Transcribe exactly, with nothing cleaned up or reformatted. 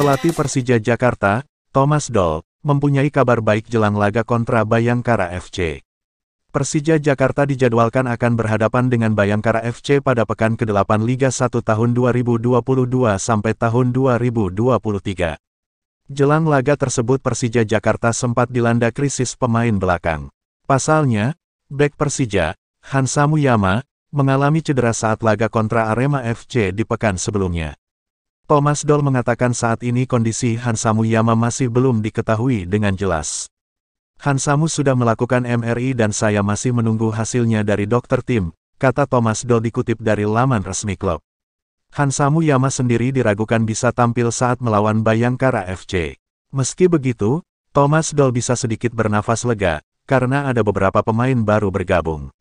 Pelatih Persija Jakarta, Thomas Doll, mempunyai kabar baik jelang laga kontra Bayangkara F C. Persija Jakarta dijadwalkan akan berhadapan dengan Bayangkara F C pada pekan kedelapan Liga satu tahun dua ribu dua puluh dua sampai tahun dua ribu dua puluh tiga. Jelang laga tersebut Persija Jakarta sempat dilanda krisis pemain belakang. Pasalnya, bek Persija, Hansa Muyama, mengalami cedera saat laga kontra Arema F C di pekan sebelumnya. Thomas Doll mengatakan saat ini kondisi Hansa Muyama masih belum diketahui dengan jelas. Hansamu sudah melakukan M R I dan saya masih menunggu hasilnya dari dokter tim, kata Thomas Doll dikutip dari laman resmi klub. Hansa Muyama sendiri diragukan bisa tampil saat melawan Bayangkara F C. Meski begitu, Thomas Doll bisa sedikit bernafas lega, karena ada beberapa pemain baru bergabung.